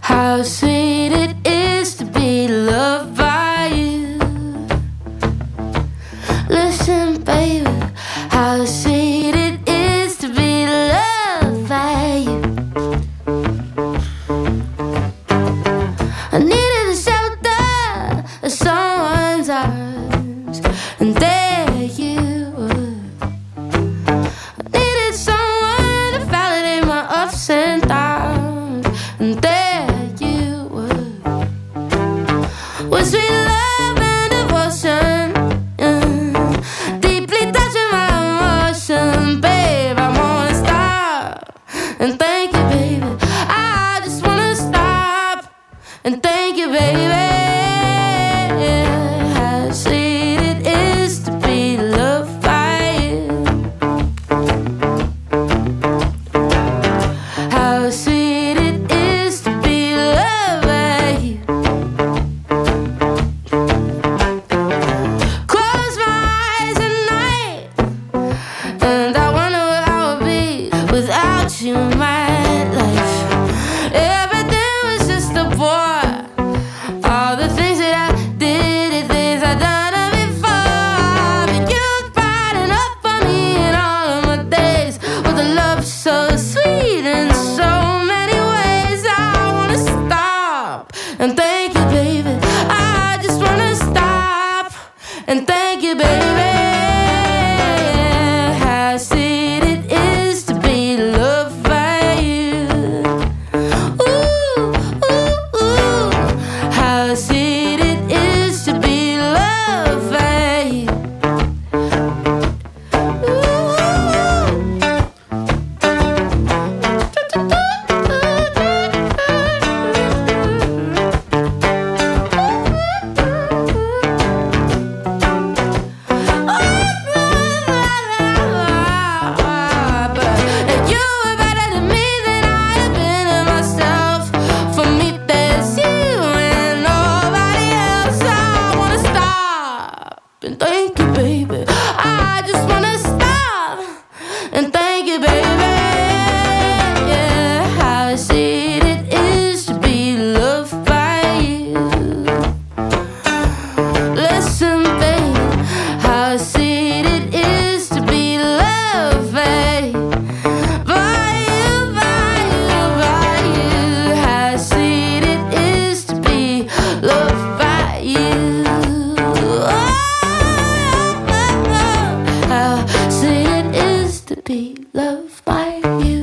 How sweet it is to be loved by you. Listen, baby, how sweet it is to be loved by you. I needed a shelter of someone's arms, and there you were. I needed someone to validate my ups and downs, and there you were. With sweet love and devotion, deeply touching my emotion, babe, I wanna stop and thank you, baby. I just wanna stop and thank you, baby. How sweet it is to be loved by you. How sweet it is to be loved by you. Close my eyes at night, and I wonder what I would be without you in my life. Everything was just a bore. All the things that I did, the things I done before. But you brighten up for me in all of my days with a love so sweet in so many ways. I wanna stop and thank you, baby. I just wanna stop and thank you, baby. How sweet it is to be loved by you. Ooh, ooh, ooh. How sweet it is to be loved by you. If you were better than me, then I'd have been to myself. For me, there's you and nobody else. I wanna stop and thank you, baby. I just wanna stop and thank you, baby. Yeah, how sweet it is to be loved by you. Listen, baby, how sweet it is to be loved by you. By you, by you, by you. How sweet it is to be loved by you. Oh, how sweet it is to be loved by you.